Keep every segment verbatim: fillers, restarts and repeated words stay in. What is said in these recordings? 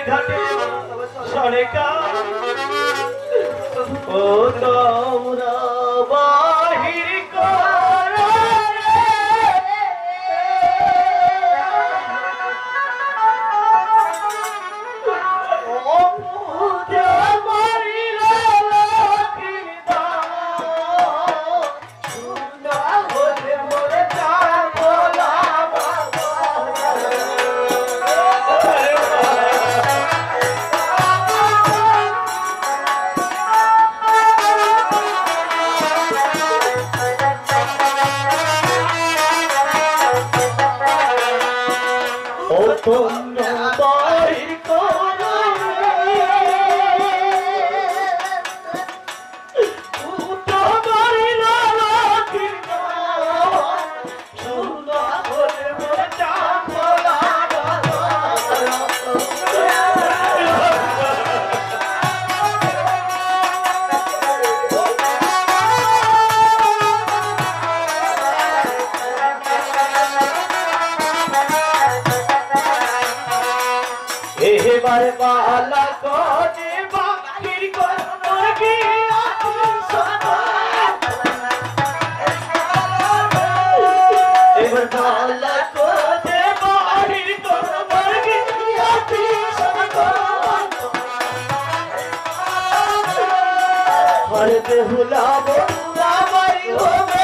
ঘাটে সরেকা ও তোমরা বাহির করো তোমরা বাহির করো এবার বালা কোনে বাহির করো কি এবার বালা কোনে বাহির করো কি হরে বেহুলা বন্ধুরা বাড়ি হবে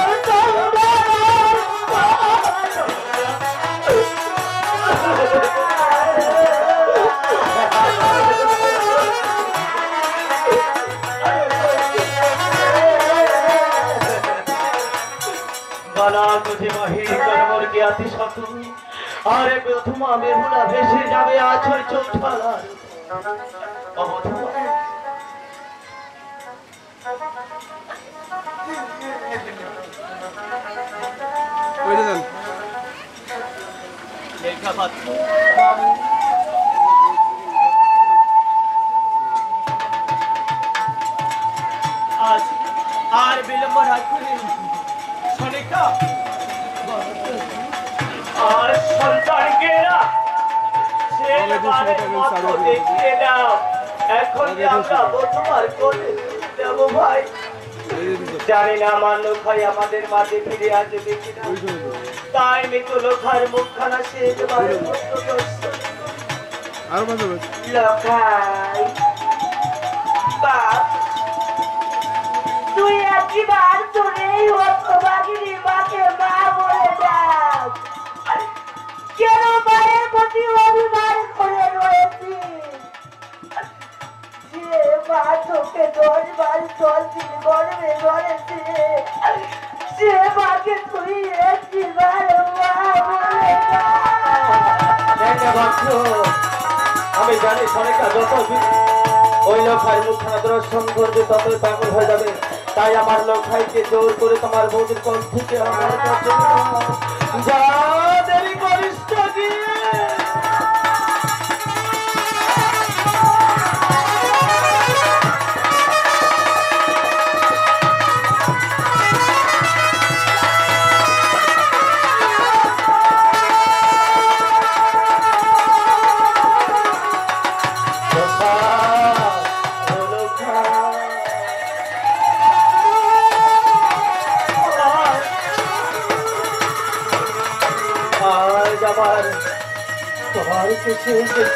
तुझे महिर करमर के अति शत अरे प्रथमा बेहुला भेसे जावे आछर चोख ठाला अबधमा ওই দেন লেখা পাত আজ আর বিলম্ব না করে সনিকা আর সন্তানকেরা সে বারে মতো দেখিয়ে দাও এখন আমরা তোমার কোলে দেব ভাই জানি না আমার লোক ভাই আমাদের মাঝে ফিরে আসবে কিনা তাই মৃত্যু লোখার মুখখানা শেষ বারে মতো আর বাজে লোখাই বাপ তুই একবার তোরে হতভাগিনী মাকে মা বলে ডাক কেন মায়ের প্রতি অভিমান করে রয়েছিস যে মা তোকে দশ বার জল দিয়ে গরমে গড়েছে সে মাকে তুই একবার মা বলে ডাক আমি জানি সনিকা যত ওই লোখাই মুখখানা দর্শন করবে ততই পাগল হয়ে যাবে তাই আমার লোখাইকে জোর করে তোমার বৌদির কল থেকে আমার কাছে যা দেরি করিস তো গিয়ে তোমার কিছু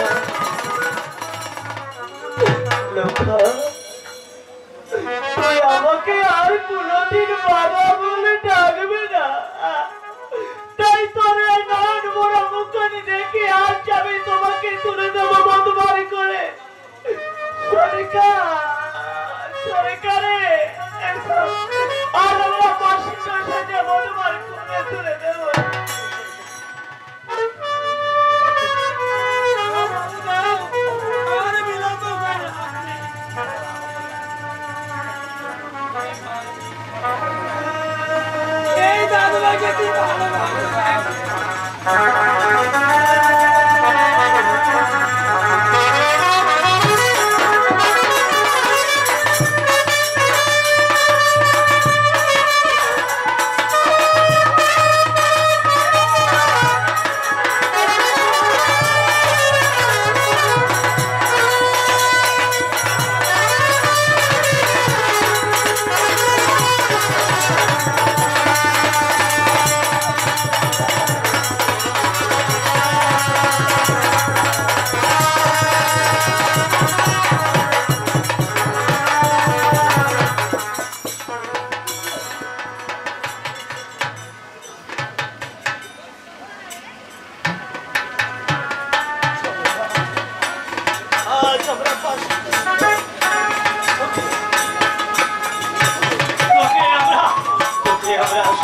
তুই আমাকে আর কোনদিন বাবা বলে ডাকবে না তাই তোর নয়ন মোড়া মুখখানি দেখে আজ আমি তোমাকে তুলে দেবো বন্ধুবাড়ি করে সরিকা সরিকা রে আর আমরা পাশের সাথে বন্ধুবাড়ি করে তুলে দেবো এই দাদু লাগে কি ভালো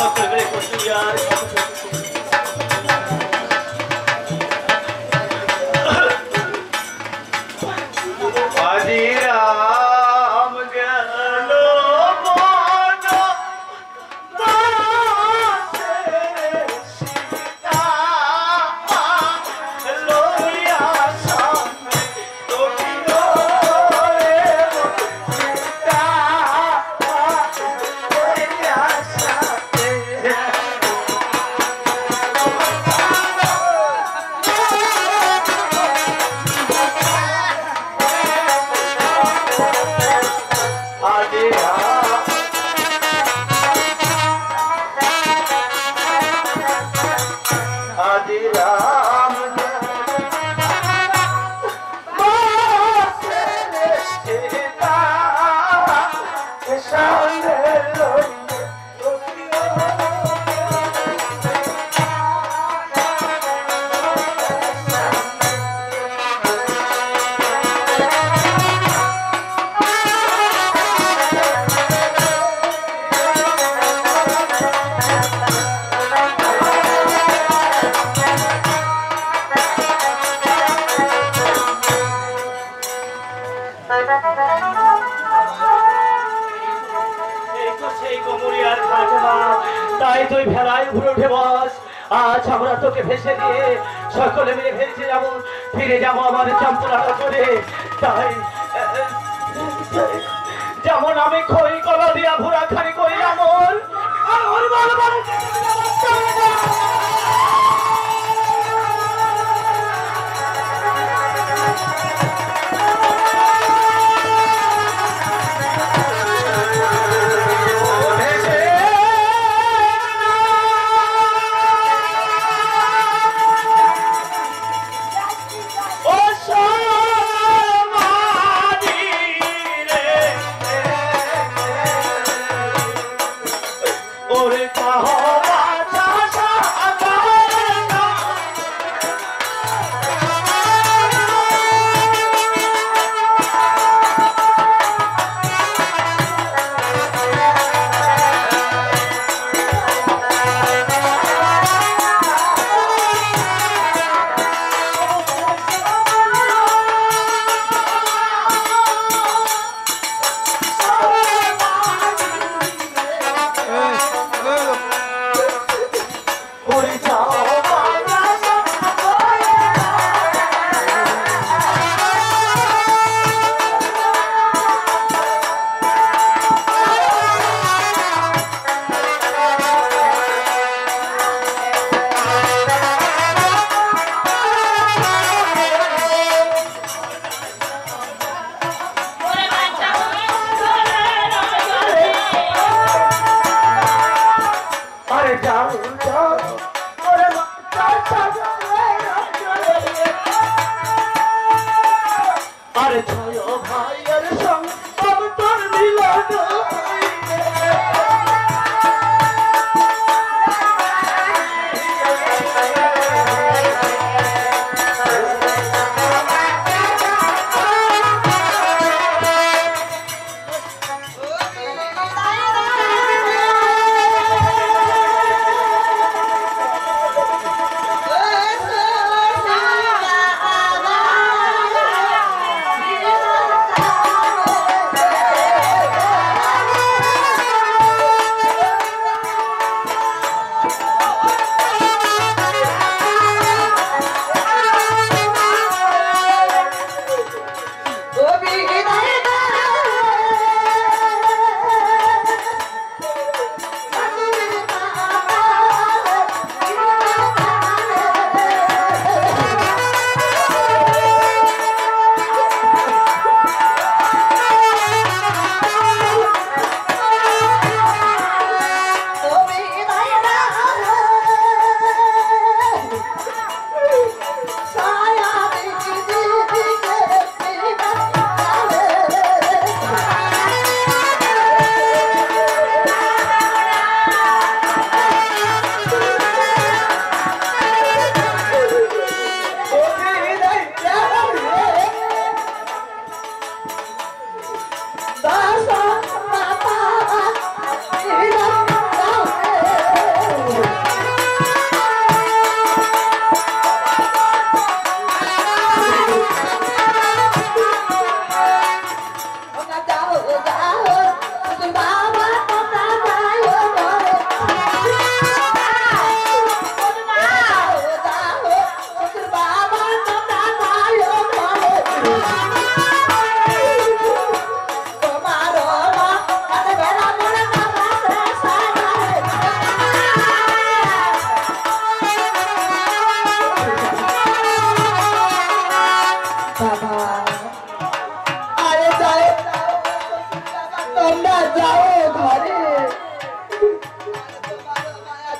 সকল মিলে করছি আর রাম গেল তুই ভেলায় ঘুরে উঠে বস আজ আমরা তোকে ভেসে দিয়ে সকলে মিলে ভেসে যাবো ফিরে যাবো আমার চম্পলাটা করে তাই যেমন আমি খই কলা দিয়া ভুরা খানি করি এমন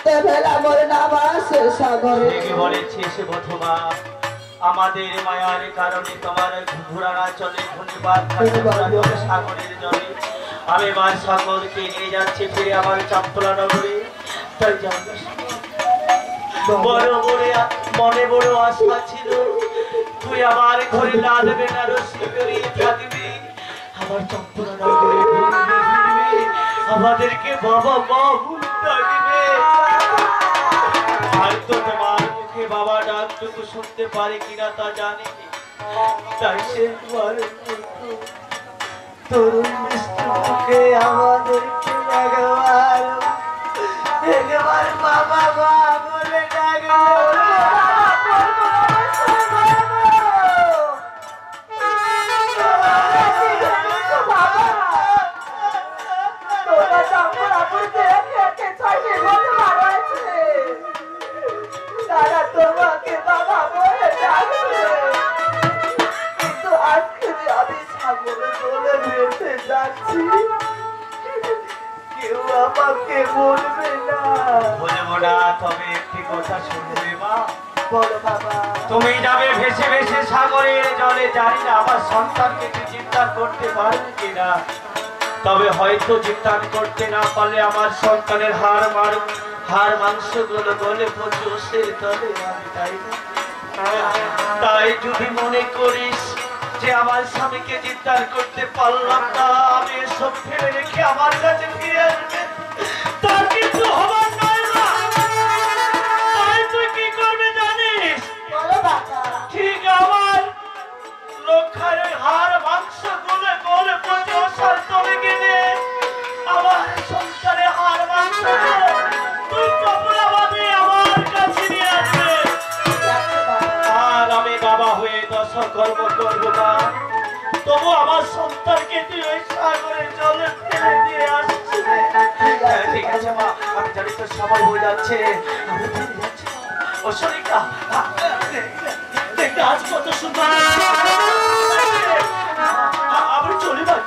আমাদের মায়ার কারণে তোমার ঘোড়া চলে ঘূর্ণিপাত সাগরের জলে আমি মার সকলকে নিয়ে যাচ্ছি ফিরে আমার চম্পলা নগরে। তাই বড় বড় মনে বড় আশা ছিল তুই আমার ঘরে লাল বেনারসি বেরিয়ে থাকবি, আমার চম্পলা নগরে আমাদেরকে বাবা মা ভুল থাকবে। আর তো তোমার মুখে বাবা ডাকটুকু শুনতে পারে কিনা তা জানি, তাই সে তোমার তরুণ মিষ্টি আমাদেরকে একবার একবার বাবা মা বলে ডাকবে। তোমাকে বাবা বলে ডাকবে, কিন্তু আজকে যে আমি সাগরে চলে ভেসে যাচ্ছি কেউ আমাকে বলবে না। বলবো না, তবে একটি কথা শুনবে মা। বলো বাবা। তুমি যাবে ভেসে ভেসে সাগরের জলে, জানি না আমার সন্তানকে তুই চিন্তা করতে পারবে কিনা, তবে হয়তো চিন্তা করতে না পারলে আমার সন্তানের হাড় মার হাড় মাংস গুলো গলে পচে তবে আমি তাই না। তাই যদি মনে করিস যে আমার স্বামীকে চিন্তা করতে পারলাম না, আমি এসব ফেলে রেখে আমার কাছে ফিরে আসবে, তার কিছু হবার নয় না। তাই তুই কি করবে জানিস? ঠিক আমার লক্ষার হাড় মাংস গুলো গলে পচে ওষার তলে গেলে আমার সংসারে হাড় মাংস তুই কপলাভাবে আমার কাছে নিয়ে আসবে। আর আমি বাবা হয়ে দশা কর্ম করবো না, তবু আমার সন্তানকে তুই ওই সাগরের জলে ফেলে দিয়ে আসছিস। ঠিক আছে মা, আমি জানি তোর সময় হয়ে যাচ্ছে, আমি ফিরে যাচ্ছি। ও শরিকা, দেখতে আজ কত সুন্দর আমি চলে যাচ্ছি।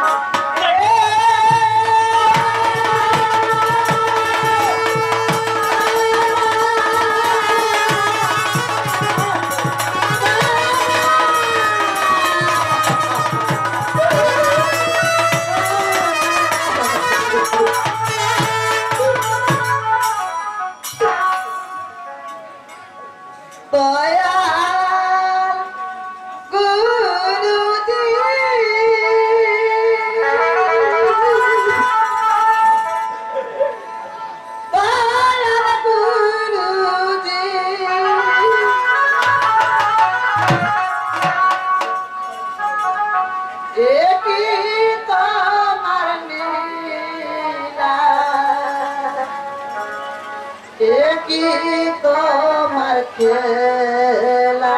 তোমার খেলা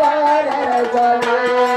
সাগরের জলে